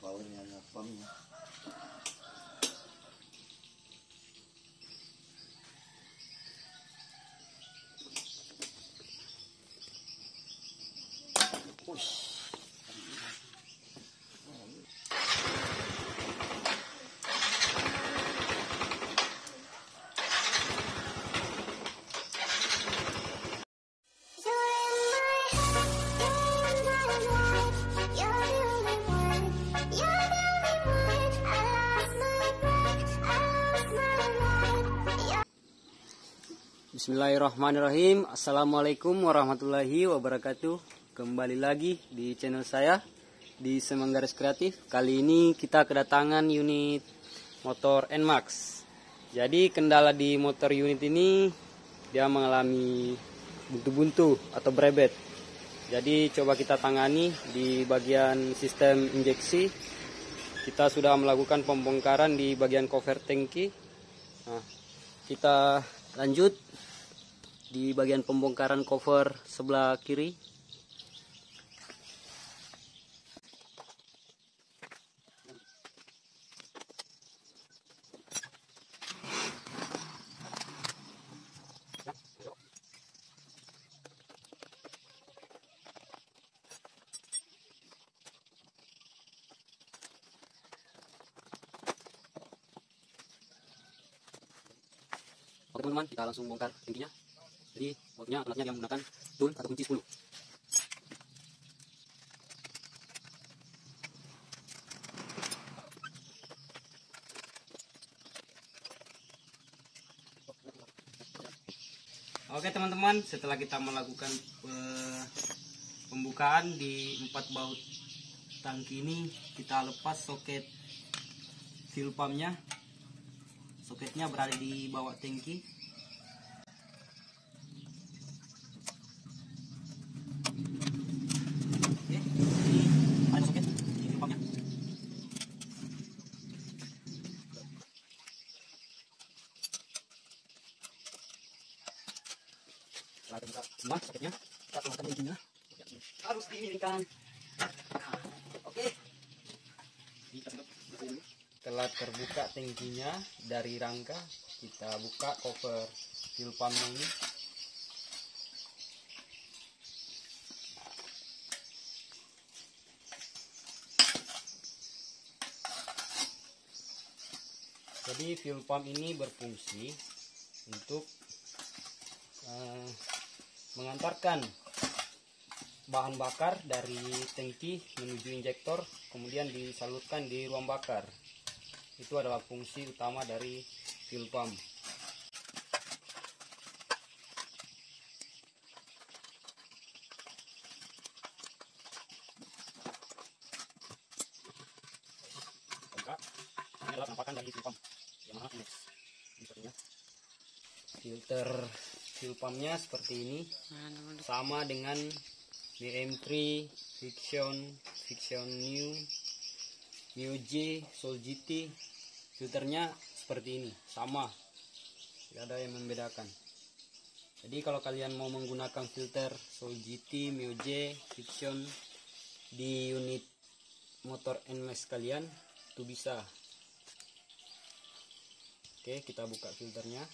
powernya ada pumpnya. Bismillahirrahmanirrahim. Assalamualaikum warahmatullahi wabarakatuh. Kembali lagi di channel saya di Semanggaris Kreatif. Kali ini kita kedatangan unit motor NMAX. Jadi kendala di motor unit ini, dia mengalami buntu-buntu atau brebet. Jadi coba kita tangani di bagian sistem injeksi. Kita sudah melakukan pembongkaran di bagian cover tangki. Nah, kita lanjut di bagian pembongkaran cover sebelah kiri. Oke teman-teman, kita langsung bongkar tangkinya. Jadi alatnya yang menggunakan tool atau kunci 10. Oke teman-teman, setelah kita melakukan pembukaan di 4 baut tangki ini, kita lepas soket fuel pumpnya. Soketnya berada di bawah tangki. Setelah terbuka semua soketnya, kita keluarkan intinya. Harus dimiringkan. Oke. Setelah terbuka tangkinya dari rangka, kita buka cover fuel pump ini. Jadi fuel pump ini berfungsi untuk mengantarkan bahan bakar dari tangki menuju injektor, kemudian disalurkan di ruang bakar. Itu adalah fungsi utama dari fuel pump. Ini adalah penampakan dari fuel pump yang mana filter fuel pumpnya seperti ini, sama dengan BM3, Vixion New, Mio J, Soul GT. Filternya seperti ini, sama, tidak ada yang membedakan. Jadi kalau kalian mau menggunakan filter Soul GT, Mio J, Vixion di unit motor NMAX kalian, itu bisa. Oke, kita buka filternya.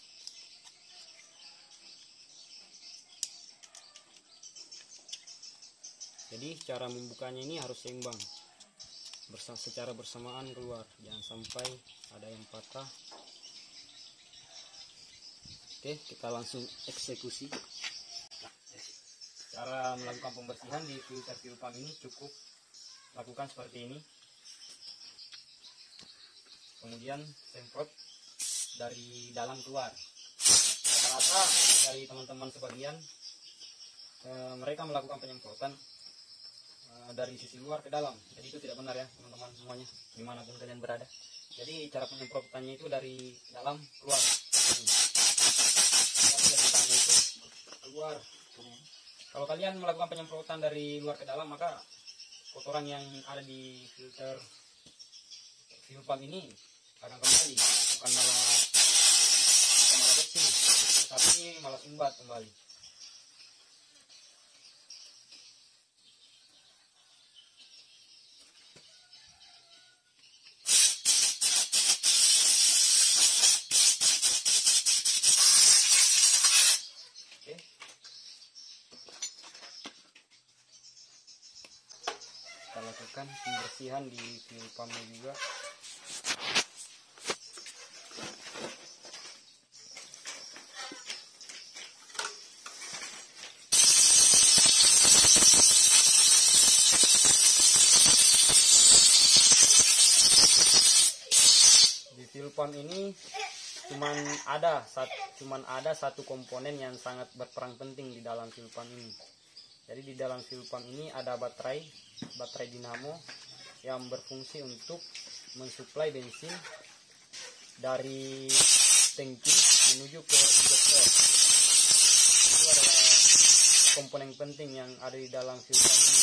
Jadi cara membukanya ini harus seimbang, secara bersamaan keluar, jangan sampai ada yang patah. Oke, kita langsung eksekusi. Cara melakukan pembersihan di filter fuel pump ini cukup lakukan seperti ini. Kemudian semprot dari dalam keluar. Rata-rata dari teman-teman sebagian mereka melakukan penyemprotan dari sisi luar ke dalam. Jadi itu tidak benar ya teman-teman semuanya, dimanapun kalian berada. Jadi cara penyemprotannya itu dari dalam keluar. Itu keluar. Kalau kalian melakukan penyemprotan dari luar ke dalam, maka kotoran yang ada di filter fuel pump ini akan kembali, bukan malah bersih, tapi malah sumbat kembali. lakukan pembersihan di fuel pumpnya juga. Di fuel pump ini cuman ada satu komponen yang sangat berperan penting di dalam fuel pump ini. Jadi di dalam fuel pump ini ada baterai dinamo yang berfungsi untuk mensuplai bensin dari tangki menuju ke injektor. Itu adalah komponen penting yang ada di dalam fuel pump ini.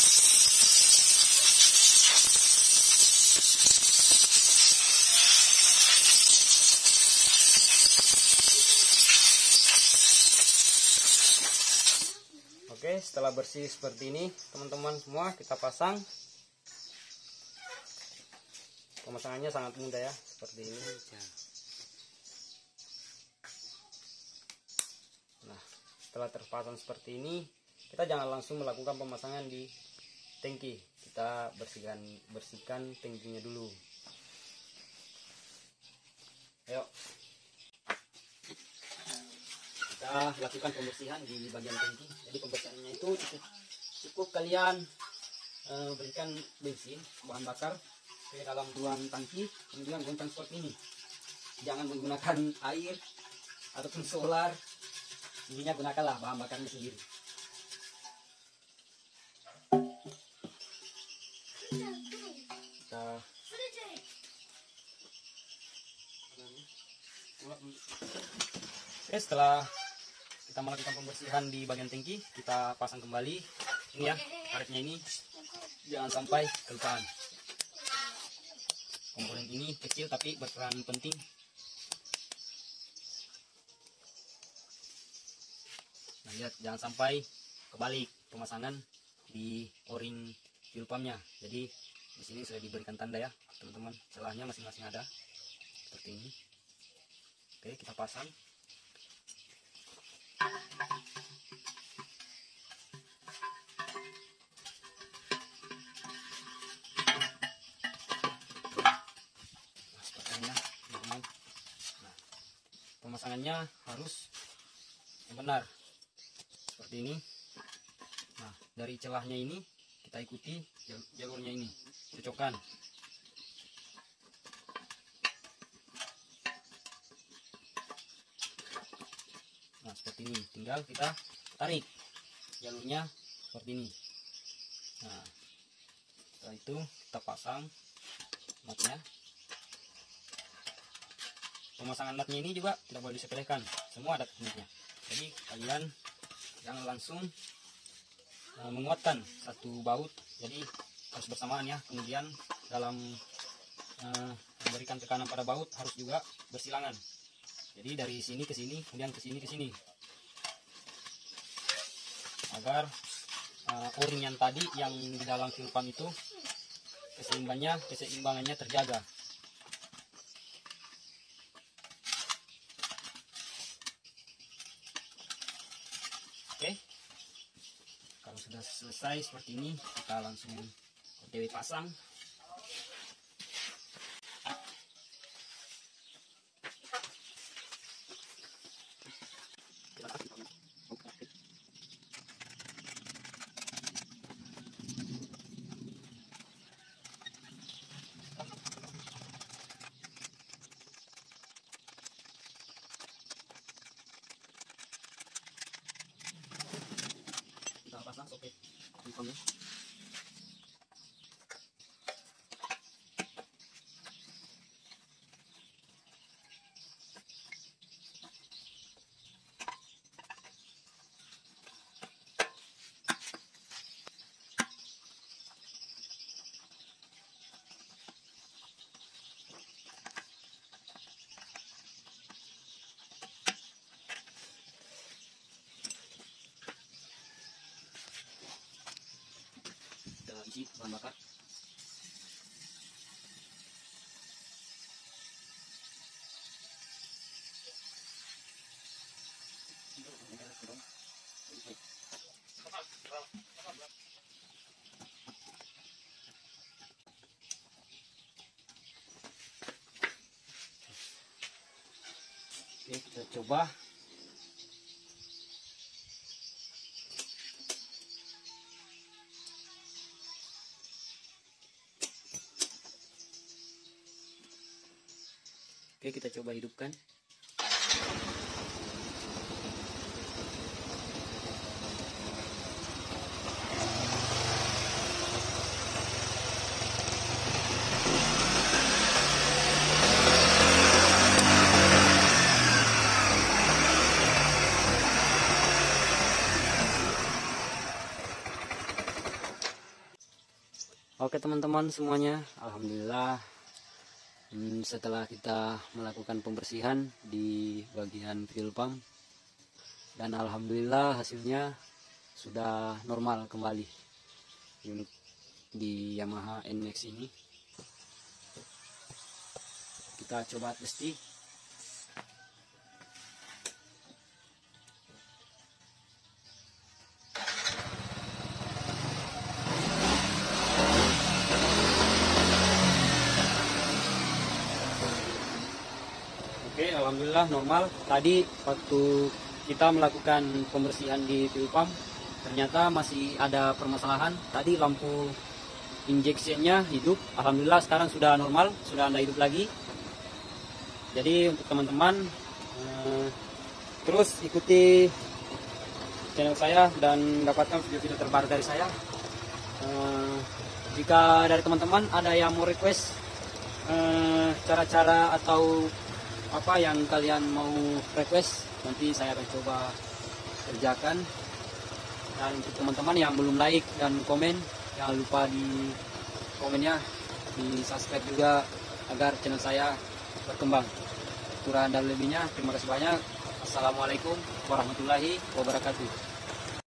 Oke, setelah bersih seperti ini, teman-teman semua, kita pasang. Pemasangannya sangat mudah ya, seperti ini. Nah, setelah terpasang seperti ini, kita jangan langsung melakukan pemasangan di tangki. Kita bersihkan tangkinya dulu. Ayo. Kita lakukan pembersihan di bagian tangki. Jadi pembersihannya itu cukup kalian berikan bensin bahan bakar ke dalam ruang tangki, kemudian gunakan seperti ini. Jangan menggunakan air ataupun solar, intinya gunakanlah bahan bakarnya sendiri. Oke, setelah kita melakukan pembersihan di bagian tangki, kita pasang kembali. Ini ya, karetnya ini jangan sampai kelupaan. Komponen ini kecil tapi berperan penting. Nah, lihat, jangan sampai kebalik pemasangan di o-ring fuel pumpnya. Jadi di sini sudah diberikan tanda ya, teman-teman. Celahnya masing-masing ada seperti ini. Oke, kita pasang. Pemasangannya harus yang benar seperti ini. Nah, dari celahnya ini kita ikuti jalurnya ini, cocokkan. Nah, seperti ini, tinggal kita tarik jalurnya seperti ini. Nah, setelah itu kita pasang nutnya. Pemasangan nutnya ini juga tidak boleh disepelekan, semua ada tekniknya. Jadi kalian jangan langsung menguatkan satu baut, jadi harus bersamaan ya. Kemudian dalam memberikan tekanan pada baut harus juga bersilangan. Jadi dari sini ke sini, kemudian ke sini ke sini, agar o-ring yang tadi yang di dalam fuel pump itu keseimbangannya terjaga. Oke, kalau sudah selesai seperti ini, kita langsung OTW pasang. Kita pasang soket pumpnya. Isi bahan bakar. coba. Oke, kita coba hidupkan. Oke teman-teman semuanya, alhamdulillah setelah kita melakukan pembersihan di bagian fuel pump, dan alhamdulillah hasilnya sudah normal kembali unit di Yamaha NMAX ini. Kita coba testing. Oke, alhamdulillah normal. Tadi waktu kita melakukan pembersihan di fuel pump, ternyata masih ada permasalahan. Tadi lampu injeksinya hidup, alhamdulillah sekarang sudah normal, sudah tidak hidup lagi. Jadi untuk teman-teman terus ikuti channel saya dan dapatkan video-video terbaru dari saya. Jika dari teman-teman ada yang mau request cara-cara atau apa yang kalian mau request, nanti saya akan coba kerjakan. Dan untuk teman-teman yang belum like dan komen, jangan lupa di komennya, di subscribe juga agar channel saya berkembang. Kurang dan lebihnya, terima kasih banyak. Assalamualaikum warahmatullahi wabarakatuh.